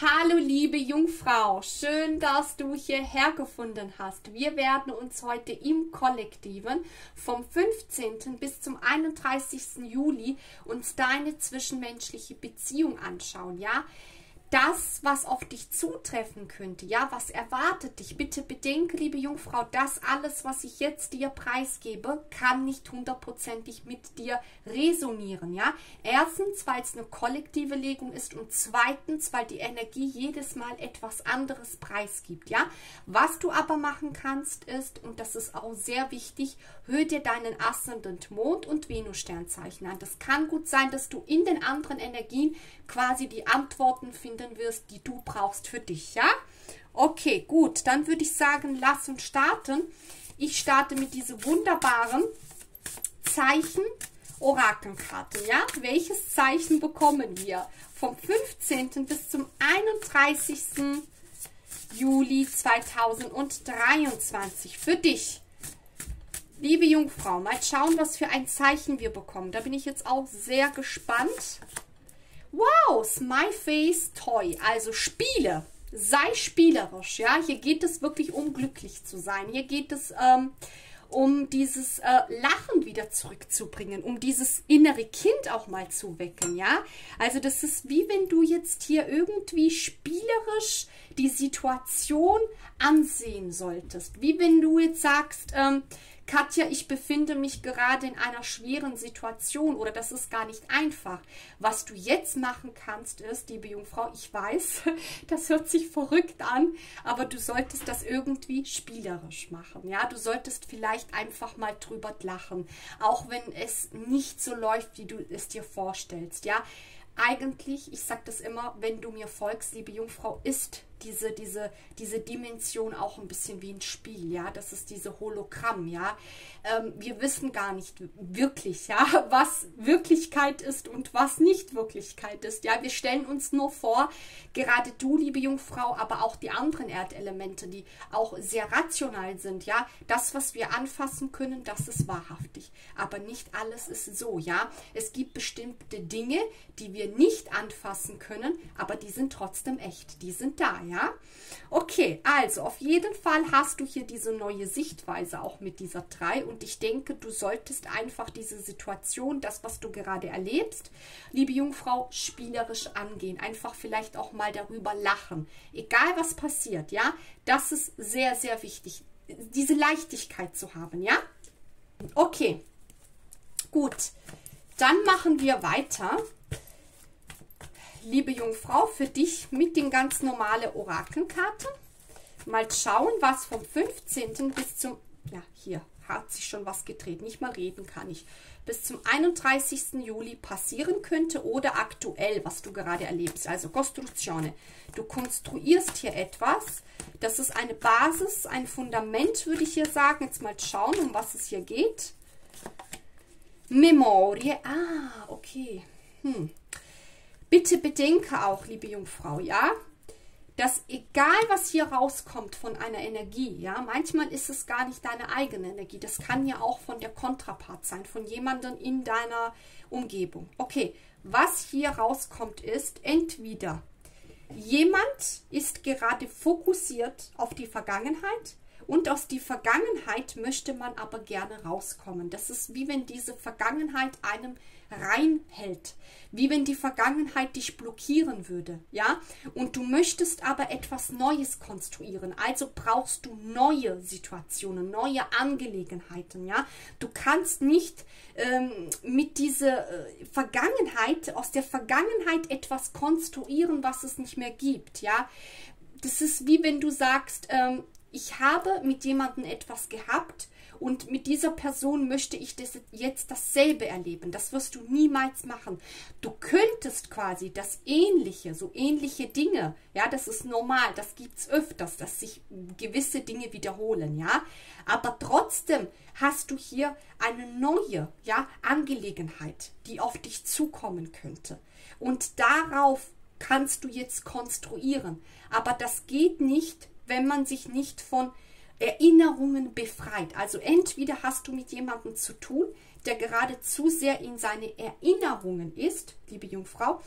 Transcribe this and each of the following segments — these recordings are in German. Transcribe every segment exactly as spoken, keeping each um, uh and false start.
Hallo liebe Jungfrau, schön, dass du hierher gefunden hast. Wir werden uns heute im Kollektiven vom fünfzehnten bis zum einunddreißigsten Juli uns deine zwischenmenschliche Beziehung anschauen, ja? Das, was auf dich zutreffen könnte, ja, was erwartet dich? Bitte bedenke, liebe Jungfrau, das alles, was ich jetzt dir preisgebe, kann nicht hundertprozentig mit dir resonieren, ja. Erstens, weil es eine kollektive Legung ist und zweitens, weil die Energie jedes Mal etwas anderes preisgibt, ja. Was du aber machen kannst ist, und das ist auch sehr wichtig, hör dir deinen Aszendent Mond und Venus Sternzeichen an. Das kann gut sein, dass du in den anderen Energien quasi die Antworten findest, wirst, die du brauchst für dich, ja? Okay, gut, dann würde ich sagen, lass uns starten. Ich starte mit dieser wunderbaren Zeichen-Orakelkarte, ja? Welches Zeichen bekommen wir vom fünfzehnten bis zum einunddreißigsten Juli zweitausenddreiundzwanzig für dich? Liebe Jungfrau, mal schauen, was für ein Zeichen wir bekommen. Da bin ich jetzt auch sehr gespannt. Wow, Smile Face Toy, also Spiele, sei spielerisch, ja, hier geht es wirklich um glücklich zu sein, hier geht es ähm, um dieses äh, Lachen wieder zurückzubringen, um dieses innere Kind auch mal zu wecken, ja, also das ist wie wenn du jetzt hier irgendwie spielerisch die Situation ansehen solltest, wie wenn du jetzt sagst, ähm, Katja, ich befinde mich gerade in einer schweren Situation oder das ist gar nicht einfach. Was du jetzt machen kannst ist, liebe Jungfrau, ich weiß, das hört sich verrückt an, aber du solltest das irgendwie spielerisch machen. Ja, du solltest vielleicht einfach mal drüber lachen, auch wenn es nicht so läuft, wie du es dir vorstellst. Ja, eigentlich, ich sage das immer, wenn du mir folgst, liebe Jungfrau, ist diese, diese, diese Dimension auch ein bisschen wie ein Spiel, ja, das ist diese Hologramm, ja, ähm, wir wissen gar nicht wirklich, ja, was Wirklichkeit ist und was nicht Wirklichkeit ist, ja, wir stellen uns nur vor, gerade du, liebe Jungfrau, aber auch die anderen Erdelemente, die auch sehr rational sind, ja, das, was wir anfassen können, das ist wahrhaftig, aber nicht alles ist so, ja, es gibt bestimmte Dinge, die wir nicht anfassen können, aber die sind trotzdem echt, die sind da, ja. Ja, okay, also auf jeden Fall hast du hier diese neue Sichtweise auch mit dieser drei und ich denke, du solltest einfach diese Situation, das, was du gerade erlebst, liebe Jungfrau, spielerisch angehen, einfach vielleicht auch mal darüber lachen, egal was passiert, ja, das ist sehr, sehr wichtig, diese Leichtigkeit zu haben, ja, okay, gut, dann machen wir weiter. Liebe Jungfrau, für dich mit den ganz normalen Orakelkarten. Mal schauen, was vom fünfzehnten bis zum, ja, hier hat sich schon was gedreht, nicht mal reden kann ich, bis zum einunddreißigsten Juli passieren könnte oder aktuell, was du gerade erlebst. Also Costruzione. Du konstruierst hier etwas, das ist eine Basis, ein Fundament, würde ich hier sagen. Jetzt mal schauen, um was es hier geht. Memorie, ah, okay, hm. Bitte bedenke auch, liebe Jungfrau, ja, dass egal, was hier rauskommt von einer Energie, ja, manchmal ist es gar nicht deine eigene Energie. Das kann ja auch von der Kontrapart sein, von jemandem in deiner Umgebung. Okay, was hier rauskommt ist, entweder jemand ist gerade fokussiert auf die Vergangenheit und aus der Vergangenheit möchte man aber gerne rauskommen. Das ist wie wenn diese Vergangenheit einem reinhält, wie wenn die Vergangenheit dich blockieren würde, ja, und du möchtest aber etwas Neues konstruieren, also brauchst du neue Situationen, neue Angelegenheiten, ja, du kannst nicht ähm, mit dieser äh, Vergangenheit, aus der Vergangenheit etwas konstruieren, was es nicht mehr gibt, ja, das ist wie wenn du sagst, ähm, ich habe mit jemandem etwas gehabt und mit dieser Person möchte ich das jetzt dasselbe erleben. Das wirst du niemals machen. Du könntest quasi das Ähnliche, so ähnliche Dinge, ja, das ist normal, das gibt es öfters, dass sich gewisse Dinge wiederholen, ja. Aber trotzdem hast du hier eine neue, ja, Angelegenheit, die auf dich zukommen könnte. Und darauf kannst du jetzt konstruieren. Aber das geht nicht, wenn man sich nicht von Erinnerungen befreit. Also entweder hast du mit jemandem zu tun, der gerade zu sehr in seine Erinnerungen ist, liebe Jungfrau,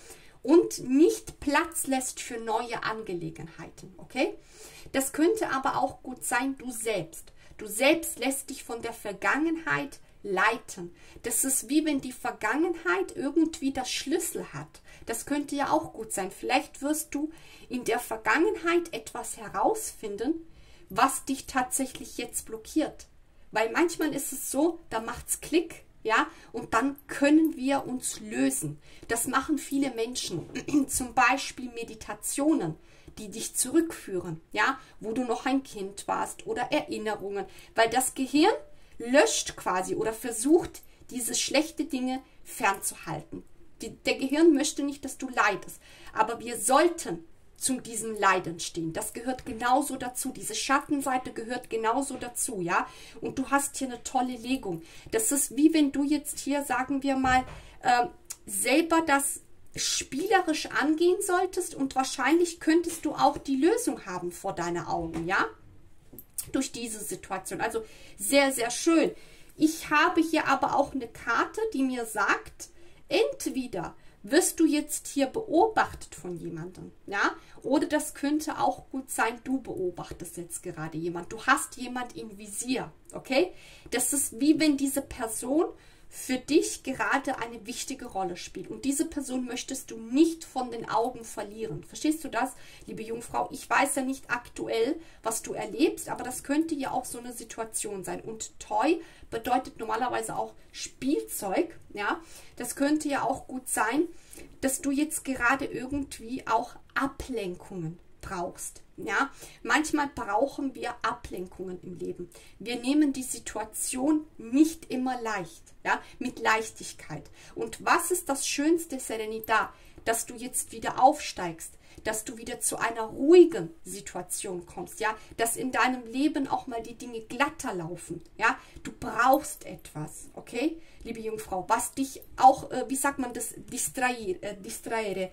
und nicht Platz lässt für neue Angelegenheiten, okay? Das könnte aber auch gut sein, du selbst. Du selbst lässt dich von der Vergangenheit leiten. Das ist wie wenn die Vergangenheit irgendwie das Schlüssel hat. Das könnte ja auch gut sein. Vielleicht wirst du in der Vergangenheit etwas herausfinden, was dich tatsächlich jetzt blockiert. Weil manchmal ist es so, da macht's Klick, ja, und dann können wir uns lösen. Das machen viele Menschen, zum Beispiel Meditationen, die dich zurückführen, ja, wo du noch ein Kind warst oder Erinnerungen, weil das Gehirn löscht quasi oder versucht, diese schlechten Dinge fernzuhalten. Die, der Gehirn möchte nicht, dass du leidest, aber wir sollten zu diesem Leiden stehen. Das gehört genauso dazu. Diese Schattenseite gehört genauso dazu, ja. Und du hast hier eine tolle Legung. Das ist wie wenn du jetzt hier, sagen wir mal, äh, selber das spielerisch angehen solltest und wahrscheinlich könntest du auch die Lösung haben vor deinen Augen, ja. Durch diese Situation. Also sehr, sehr schön. Ich habe hier aber auch eine Karte, die mir sagt, entweder wirst du jetzt hier beobachtet von jemandem, ja, oder das könnte auch gut sein, du beobachtest jetzt gerade jemand, du hast jemand im Visier, okay? Das ist wie wenn diese Person für dich gerade eine wichtige Rolle spielt und diese Person möchtest du nicht von den Augen verlieren. Verstehst du das, liebe Jungfrau? Ich weiß ja nicht aktuell, was du erlebst, aber das könnte ja auch so eine Situation sein. Und Toy bedeutet normalerweise auch Spielzeug, ja. Das könnte ja auch gut sein, dass du jetzt gerade irgendwie auch Ablenkungen brauchst. Ja, manchmal brauchen wir Ablenkungen im Leben. Wir nehmen die Situation nicht immer leicht, ja, mit Leichtigkeit. Und was ist das Schönste, Serenità? Dass du jetzt wieder aufsteigst, dass du wieder zu einer ruhigen Situation kommst, ja, dass in deinem Leben auch mal die Dinge glatter laufen, ja. Du brauchst etwas, okay, liebe Jungfrau, was dich auch, äh, wie sagt man das, distrair, äh, distraere,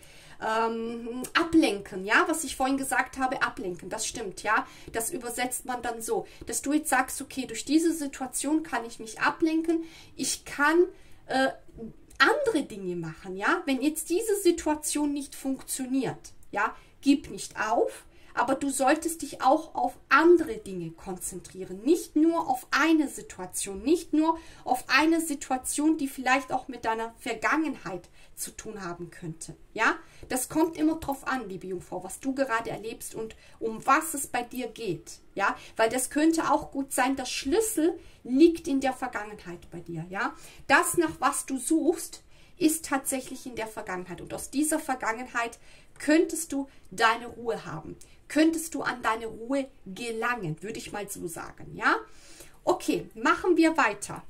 ähm, ablenken, ja, was ich vorhin gesagt habe, ablenken, das stimmt, ja, das übersetzt man dann so, dass du jetzt sagst, okay, durch diese Situation kann ich mich ablenken, ich kann äh, andere Dinge machen, ja, wenn jetzt diese Situation nicht funktioniert, ja, gib nicht auf, aber du solltest dich auch auf andere Dinge konzentrieren, nicht nur auf eine Situation, nicht nur auf eine Situation, die vielleicht auch mit deiner Vergangenheit zu tun haben könnte, ja, das kommt immer drauf an, liebe Jungfrau, was du gerade erlebst und um was es bei dir geht, ja, weil das könnte auch gut sein, der Schlüssel liegt in der Vergangenheit bei dir, ja, das, nach was du suchst, ist tatsächlich in der Vergangenheit und aus dieser Vergangenheit könntest du deine Ruhe haben, könntest du an deine Ruhe gelangen, würde ich mal so sagen, ja. Okay, machen wir weiter.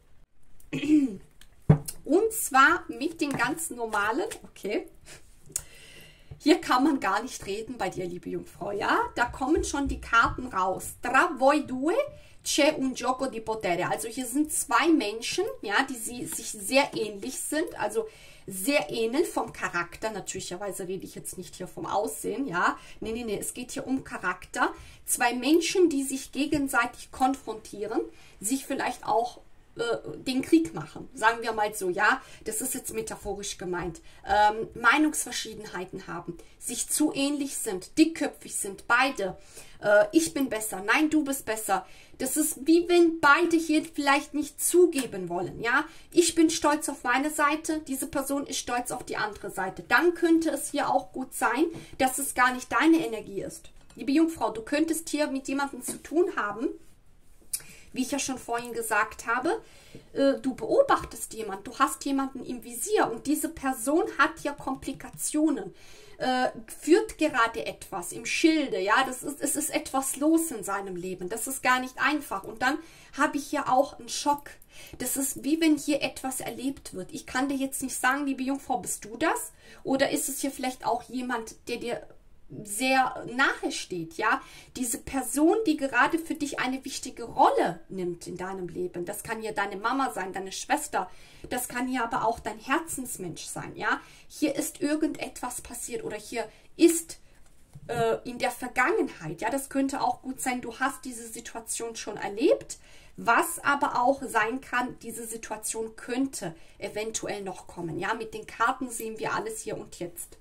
Und zwar mit den ganz normalen, okay, hier kann man gar nicht reden bei dir, liebe Jungfrau, ja, da kommen schon die Karten raus. Tra voi due c'è un gioco di potere, also hier sind zwei Menschen, ja, die sie, sich sehr ähnlich sind, also sehr ähneln vom Charakter, natürlicherweise rede ich jetzt nicht hier vom Aussehen, ja, nee, nee, nee, es geht hier um Charakter, zwei Menschen, die sich gegenseitig konfrontieren, sich vielleicht auch den Krieg machen, sagen wir mal so, ja, das ist jetzt metaphorisch gemeint, ähm, Meinungsverschiedenheiten haben, sich zu ähnlich sind, dickköpfig sind, beide, äh, ich bin besser, nein, du bist besser, das ist wie wenn beide hier vielleicht nicht zugeben wollen, ja, ich bin stolz auf meine Seite, diese Person ist stolz auf die andere Seite, dann könnte es hier auch gut sein, dass es gar nicht deine Energie ist. Liebe Jungfrau, du könntest hier mit jemandem zu tun haben, wie ich ja schon vorhin gesagt habe, äh, du beobachtest jemanden, du hast jemanden im Visier und diese Person hat ja Komplikationen, äh, führt gerade etwas im Schilde, ja, das ist, es ist etwas los in seinem Leben, das ist gar nicht einfach und dann habe ich hier auch einen Schock. Das ist wie wenn hier etwas erlebt wird. Ich kann dir jetzt nicht sagen, liebe Jungfrau, bist du das? Oder ist es hier vielleicht auch jemand, der dir sehr nahe steht, ja, diese Person, die gerade für dich eine wichtige Rolle nimmt in deinem Leben, das kann ja deine Mama sein, deine Schwester, das kann ja aber auch dein Herzensmensch sein, ja, hier ist irgendetwas passiert oder hier ist äh, in der Vergangenheit. Ja, das könnte auch gut sein, du hast diese Situation schon erlebt. Was aber auch sein kann, diese Situation könnte eventuell noch kommen. Ja, mit den Karten sehen wir alles hier und jetzt.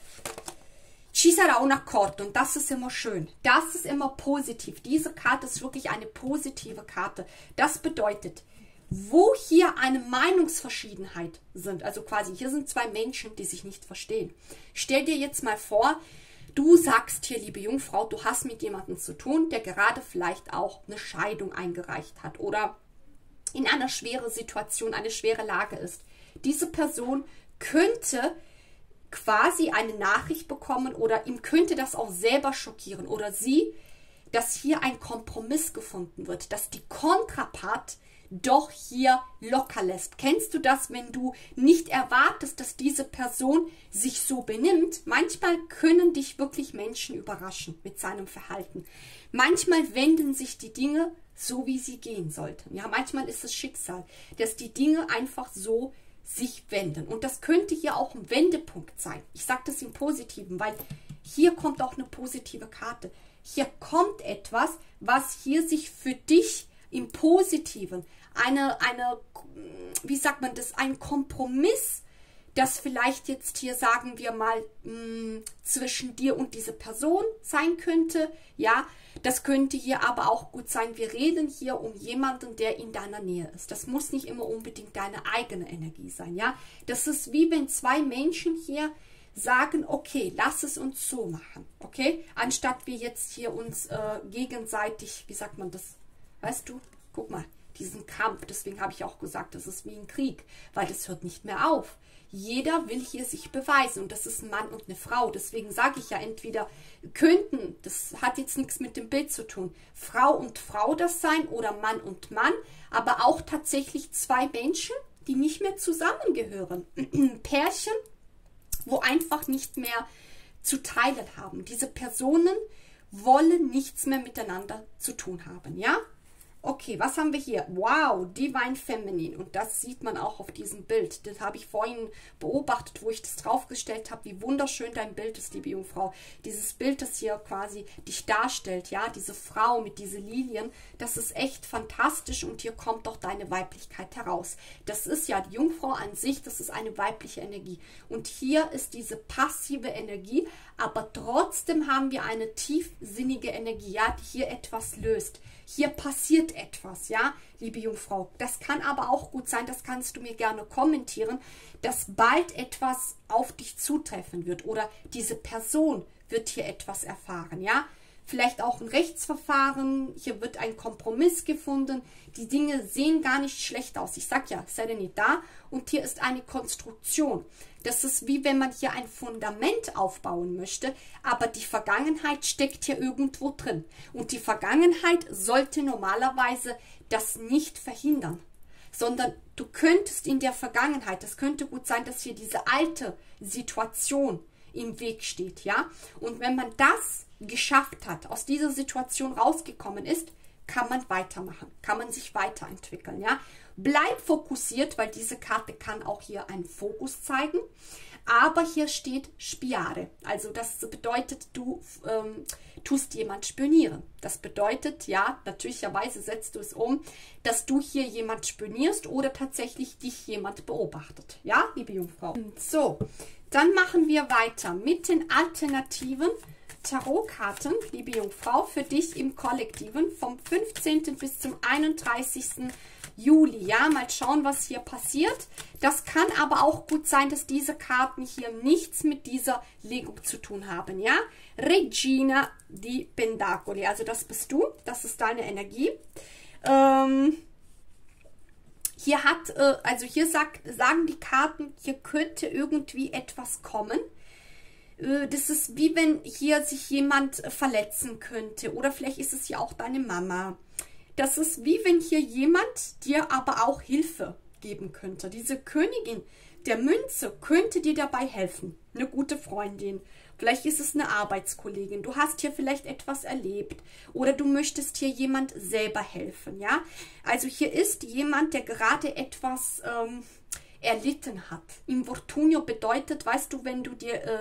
Ci sarà un accordo und das ist immer schön. Das ist immer positiv. Diese Karte ist wirklich eine positive Karte. Das bedeutet, wo hier eine Meinungsverschiedenheit sind, also quasi hier sind zwei Menschen, die sich nicht verstehen. Stell dir jetzt mal vor, du sagst hier, liebe Jungfrau, du hast mit jemandem zu tun, der gerade vielleicht auch eine Scheidung eingereicht hat oder in einer schweren Situation, eine schwere Lage ist. Diese Person könnte quasi eine Nachricht bekommen oder ihm könnte das auch selber schockieren oder sie, dass hier ein Kompromiss gefunden wird, dass die Kontrapart doch hier locker lässt. Kennst du das, wenn du nicht erwartest, dass diese Person sich so benimmt? Manchmal können dich wirklich Menschen überraschen mit seinem Verhalten. Manchmal wenden sich die Dinge so, wie sie gehen sollten. Ja, manchmal ist es Schicksal, dass die Dinge einfach so sich wenden. Und das könnte hier auch ein Wendepunkt sein. Ich sage das im Positiven, weil hier kommt auch eine positive Karte. Hier kommt etwas, was hier sich für dich im Positiven, eine, eine, wie sagt man das, ein Kompromiss, das vielleicht jetzt hier, sagen wir mal, mh, zwischen dir und dieser Person sein könnte, ja, das könnte hier aber auch gut sein, wir reden hier um jemanden, der in deiner Nähe ist. Das muss nicht immer unbedingt deine eigene Energie sein, ja. Das ist wie wenn zwei Menschen hier sagen, okay, lass es uns so machen, okay, anstatt wir jetzt hier uns äh, gegenseitig, wie sagt man das, weißt du, guck mal, diesen Kampf, deswegen habe ich auch gesagt, das ist wie ein Krieg, weil das hört nicht mehr auf. Jeder will hier sich beweisen und das ist ein Mann und eine Frau. Deswegen sage ich ja, entweder könnten, das hat jetzt nichts mit dem Bild zu tun, Frau und Frau das sein oder Mann und Mann, aber auch tatsächlich zwei Menschen, die nicht mehr zusammengehören. Pärchen, wo einfach nicht mehr zu teilen haben. Diese Personen wollen nichts mehr miteinander zu tun haben, ja? Okay, was haben wir hier? Wow, Divine Feminine. Und das sieht man auch auf diesem Bild. Das habe ich vorhin beobachtet, wo ich das draufgestellt habe, wie wunderschön dein Bild ist, liebe Jungfrau. Dieses Bild, das hier quasi dich darstellt, ja, diese Frau mit diesen Lilien, das ist echt fantastisch und hier kommt doch deine Weiblichkeit heraus. Das ist ja die Jungfrau an sich, das ist eine weibliche Energie. Und hier ist diese passive Energie, aber trotzdem haben wir eine tiefsinnige Energie, ja, die hier etwas löst. Hier passiert etwas, ja, liebe Jungfrau. Das kann aber auch gut sein, das kannst du mir gerne kommentieren, dass bald etwas auf dich zutreffen wird oder diese Person wird hier etwas erfahren, ja. Vielleicht auch ein Rechtsverfahren, hier wird ein Kompromiss gefunden. Die Dinge sehen gar nicht schlecht aus. Ich sage ja, Serenità und hier ist eine Konstruktion. Das ist wie wenn man hier ein Fundament aufbauen möchte, aber die Vergangenheit steckt hier irgendwo drin. Und die Vergangenheit sollte normalerweise das nicht verhindern, sondern du könntest in der Vergangenheit, das könnte gut sein, dass hier diese alte Situation im Weg steht, ja. Und wenn man das geschafft hat, aus dieser Situation rausgekommen ist, kann man weitermachen, kann man sich weiterentwickeln, ja. Bleib fokussiert, weil diese Karte kann auch hier einen Fokus zeigen, aber hier steht Spiare, also das bedeutet, du ähm, tust jemand spionieren. Das bedeutet, ja, natürlicherweise setzt du es um, dass du hier jemand spionierst oder tatsächlich dich jemand beobachtet, ja, liebe Jungfrau. So, dann machen wir weiter mit den alternativen Tarotkarten, liebe Jungfrau, für dich im Kollektiven vom fünfzehnten bis zum einunddreißigsten Juli. Ja, mal schauen, was hier passiert. Das kann aber auch gut sein, dass diese Karten hier nichts mit dieser Legung zu tun haben. Ja, Regina di Pentacoli, also das bist du, das ist deine Energie. Ähm, hier hat, äh, also hier sagt, sagen die Karten, hier könnte irgendwie etwas kommen. Das ist wie wenn hier sich jemand verletzen könnte oder vielleicht ist es ja auch deine Mama. Das ist wie wenn hier jemand dir aber auch Hilfe geben könnte. Diese Königin der Münze könnte dir dabei helfen. Eine gute Freundin, vielleicht ist es eine Arbeitskollegin. Du hast hier vielleicht etwas erlebt oder du möchtest hier jemand selber helfen. Ja, also hier ist jemand, der gerade etwas ähm, erlitten hat. Infortunio bedeutet, weißt du, wenn du dir äh,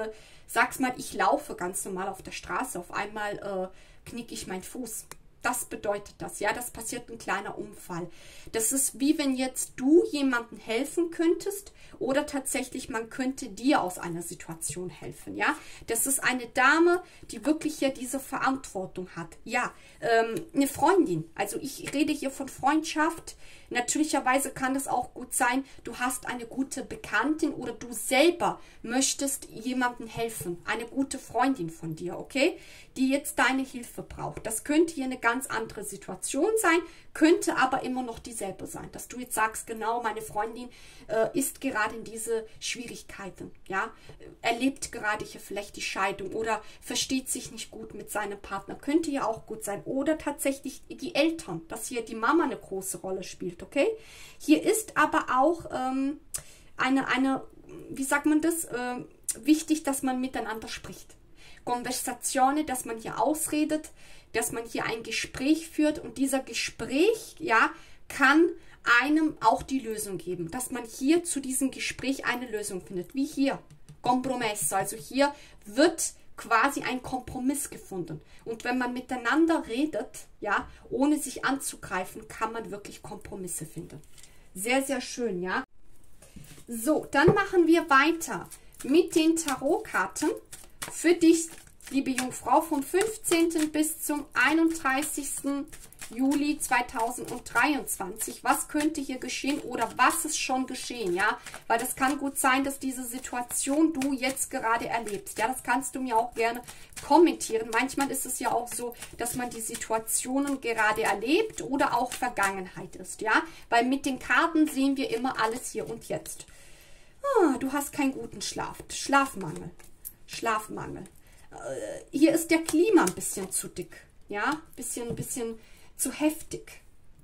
Sag's mal, ich laufe ganz normal auf der Straße, auf einmal äh, knick ich meinen Fuß. Das bedeutet das, ja, das passiert ein kleiner Unfall. Das ist wie wenn jetzt du jemandem helfen könntest oder tatsächlich man könnte dir aus einer Situation helfen, ja. Das ist eine Dame, die wirklich hier diese Verantwortung hat. Ja, ähm, eine Freundin, also ich rede hier von Freundschaft. Natürlicherweise kann es auch gut sein, du hast eine gute Bekanntin oder du selber möchtest jemandem helfen. Eine gute Freundin von dir, okay? Die jetzt deine Hilfe braucht. Das könnte hier eine ganz andere Situation sein, könnte aber immer noch dieselbe sein. Dass du jetzt sagst, genau, meine Freundin äh, ist gerade in diese Schwierigkeiten, ja? Erlebt gerade hier vielleicht die Scheidung oder versteht sich nicht gut mit seinem Partner. Könnte ja auch gut sein. Oder tatsächlich die Eltern, dass hier die Mama eine große Rolle spielt. Okay, hier ist aber auch ähm, eine, eine, wie sagt man das, äh, wichtig, dass man miteinander spricht. Conversazione, dass man hier ausredet, dass man hier ein Gespräch führt und dieser Gespräch, ja, kann einem auch die Lösung geben, dass man hier zu diesem Gespräch eine Lösung findet, wie hier, compromesso, also hier wird quasi ein Kompromiss gefunden. Und wenn man miteinander redet, ja, ohne sich anzugreifen, kann man wirklich Kompromisse finden. Sehr, sehr schön, ja. So, dann machen wir weiter mit den Tarotkarten für dich, liebe Jungfrau, vom fünfzehnten bis zum einunddreißigsten Juli zweitausenddreiundzwanzig. Was könnte hier geschehen oder was ist schon geschehen, ja? Weil das kann gut sein, dass diese Situation du jetzt gerade erlebst. Ja, das kannst du mir auch gerne kommentieren. Manchmal ist es ja auch so, dass man die Situationen gerade erlebt oder auch Vergangenheit ist, ja? Weil mit den Karten sehen wir immer alles hier und jetzt. Ah, du hast keinen guten Schlaf. Schlafmangel. Schlafmangel. Äh, hier ist der Klima ein bisschen zu dick, ja? Bisschen, bisschen zu heftig.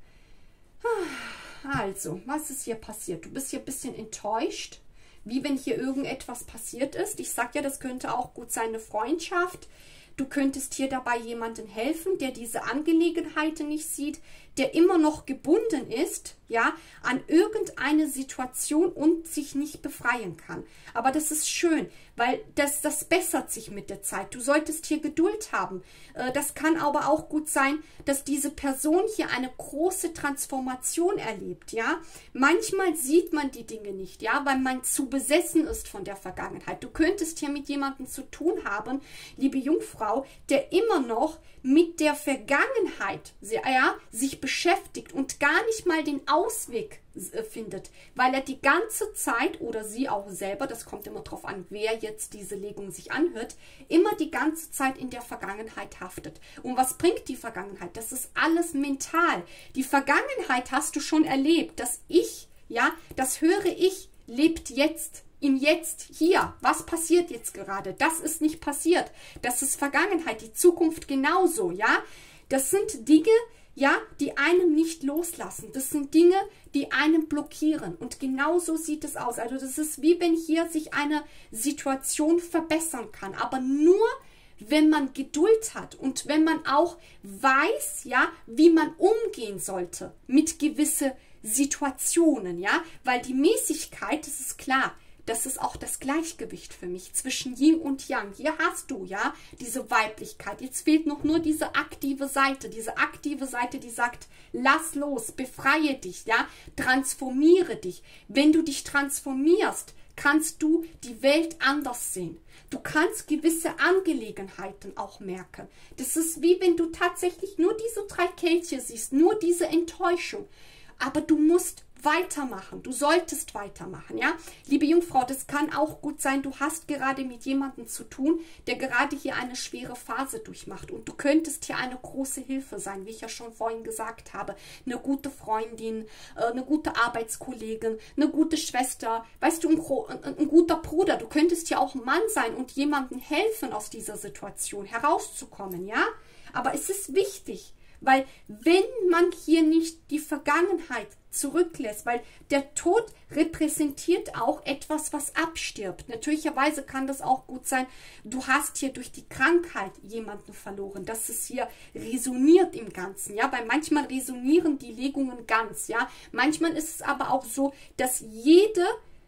Also, was ist hier passiert? Du bist hier ein bisschen enttäuscht, wie wenn hier irgendetwas passiert ist. Ich sag ja, das könnte auch gut sein, eine Freundschaft. Du könntest hier dabei jemandem helfen, der diese Angelegenheiten nicht sieht, der immer noch gebunden ist, ja, an irgendeine Situation und sich nicht befreien kann. Aber das ist schön, weil das, das bessert sich mit der Zeit. Du solltest hier Geduld haben. Das kann aber auch gut sein, dass diese Person hier eine große Transformation erlebt, ja. Manchmal sieht man die Dinge nicht, ja, weil man zu besessen ist von der Vergangenheit. Du könntest hier mit jemandem zu tun haben, liebe Jungfrau, der immer noch mit der Vergangenheit, ja, sich beschäftigt und gar nicht mal den Ausweg äh, findet, weil er die ganze Zeit oder sie auch selber, das kommt immer drauf an, wer jetzt diese Legung sich anhört, immer die ganze Zeit in der Vergangenheit haftet. Und was bringt die Vergangenheit? Das ist alles mental. Die Vergangenheit hast du schon erlebt. Das Ich, ja, das höre Ich, lebt jetzt. Im Jetzt, hier, was passiert jetzt gerade? Das ist nicht passiert. Das ist Vergangenheit, die Zukunft genauso, ja? Das sind Dinge, ja, die einem nicht loslassen. Das sind Dinge, die einen blockieren. Und genauso sieht es aus. Also das ist wie wenn hier sich eine Situation verbessern kann. Aber nur, wenn man Geduld hat und wenn man auch weiß, ja, wie man umgehen sollte mit gewissen Situationen, ja? Weil die Mäßigkeit, das ist klar, das ist auch das Gleichgewicht für mich zwischen Yin und Yang. Hier hast du, ja, diese Weiblichkeit. Jetzt fehlt noch nur diese aktive Seite. Diese aktive Seite, die sagt, lass los, befreie dich, ja, transformiere dich. Wenn du dich transformierst, kannst du die Welt anders sehen. Du kannst gewisse Angelegenheiten auch merken. Das ist wie wenn du tatsächlich nur diese drei Kelche siehst, nur diese Enttäuschung. Aber du musst weitermachen. Du solltest weitermachen, ja. Liebe Jungfrau, das kann auch gut sein, du hast gerade mit jemandem zu tun, der gerade hier eine schwere Phase durchmacht und du könntest hier eine große Hilfe sein, wie ich ja schon vorhin gesagt habe. Eine gute Freundin, eine gute Arbeitskollegin, eine gute Schwester, weißt du, ein, ein, ein guter Bruder. Du könntest hier auch ein Mann sein und jemandem helfen, aus dieser Situation herauszukommen, ja. Aber es ist wichtig, weil wenn man hier nicht die Vergangenheit zurücklässt, weil der Tod repräsentiert auch etwas, was abstirbt. Natürlicherweise kann das auch gut sein, du hast hier durch die Krankheit jemanden verloren, dass es hier resoniert im Ganzen, ja, weil manchmal resonieren die Legungen ganz, ja, manchmal ist es aber auch so, dass jede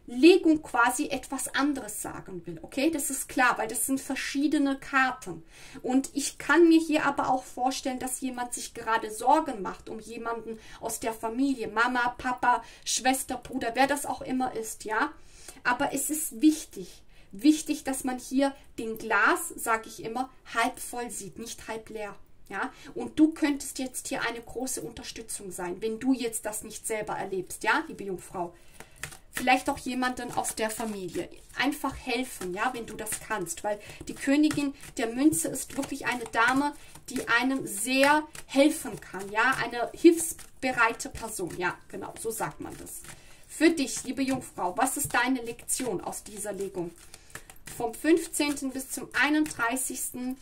Legung quasi etwas anderes sagen will, okay? Das ist klar, weil das sind verschiedene Karten. Und ich kann mir hier aber auch vorstellen, dass jemand sich gerade Sorgen macht um jemanden aus der Familie, Mama, Papa, Schwester, Bruder, wer das auch immer ist, ja? Aber es ist wichtig, wichtig, dass man hier den Glas, sage ich immer, halb voll sieht, nicht halb leer. Ja, und du könntest jetzt hier eine große Unterstützung sein, wenn du jetzt das nicht selber erlebst, ja, liebe Jungfrau. Vielleicht auch jemanden aus der Familie. Einfach helfen, ja, wenn du das kannst. Weil die Königin der Münze ist wirklich eine Dame, die einem sehr helfen kann. Ja, eine hilfsbereite Person. Ja, genau, so sagt man das. Für dich, liebe Jungfrau, was ist deine Lektion aus dieser Legung? Vom fünfzehnten bis zum einunddreißigsten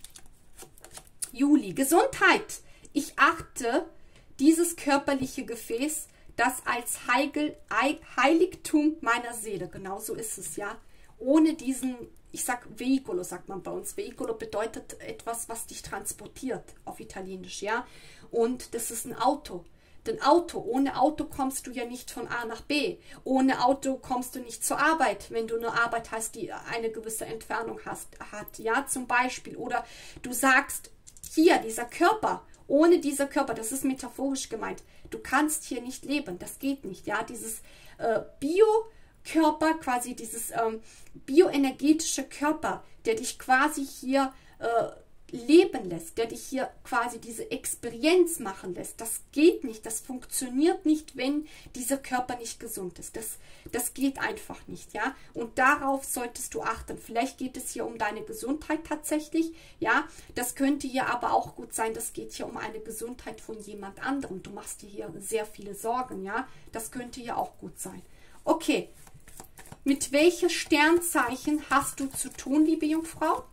Juli. Gesundheit. Ich achte dieses körperliche Gefäß, das als Heil, Heiligtum meiner Seele, genau so ist es, ja. Ohne diesen, ich sag Veicolo, sagt man bei uns. Veicolo bedeutet etwas, was dich transportiert, auf Italienisch, ja. Und das ist ein Auto. Denn Auto, ohne Auto kommst du ja nicht von A nach B. Ohne Auto kommst du nicht zur Arbeit, wenn du eine Arbeit hast, die eine gewisse Entfernung hast, hat, ja, zum Beispiel. Oder du sagst, hier, dieser Körper, ohne dieser Körper, das ist metaphorisch gemeint, du kannst hier nicht leben, das geht nicht, ja, dieses äh, Biokörper, quasi dieses ähm, bioenergetische Körper, der dich quasi hier äh, leben lässt, der dich hier quasi diese Experienz machen lässt, das geht nicht, das funktioniert nicht, wenn dieser Körper nicht gesund ist, das, das geht einfach nicht, ja, und darauf solltest du achten. Vielleicht geht es hier um deine Gesundheit tatsächlich, ja, das könnte hier aber auch gut sein, das geht hier um eine Gesundheit von jemand anderem, du machst dir hier sehr viele Sorgen, ja, das könnte hier auch gut sein. Okay, mit welchen Sternzeichen hast du zu tun, liebe Jungfrau?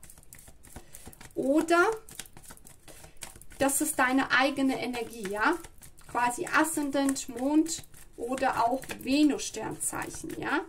Oder das ist deine eigene Energie, ja, quasi Aszendent, Mond oder auch Venus-Sternzeichen, ja.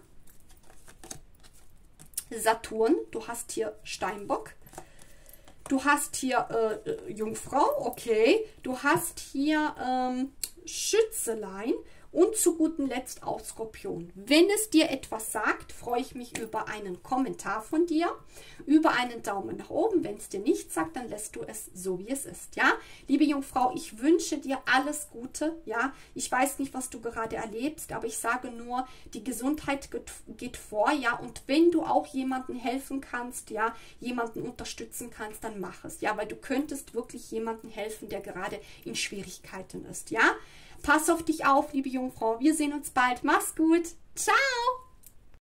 Saturn, du hast hier Steinbock, du hast hier äh, Jungfrau, okay, du hast hier ähm, Schützelein und zu gutem Letzt auch Skorpion. Wenn es dir etwas sagt, freue ich mich über einen Kommentar von dir, über einen Daumen nach oben. Wenn es dir nichts sagt, dann lässt du es so, wie es ist, ja. Liebe Jungfrau, ich wünsche dir alles Gute, ja. Ich weiß nicht, was du gerade erlebst, aber ich sage nur, die Gesundheit geht, geht vor, ja. Und wenn du auch jemandem helfen kannst, ja, jemanden unterstützen kannst, dann mach es, ja. Weil du könntest wirklich jemandem helfen, der gerade in Schwierigkeiten ist, ja. Pass auf dich auf, liebe Jungfrau. Wir sehen uns bald. Mach's gut. Ciao.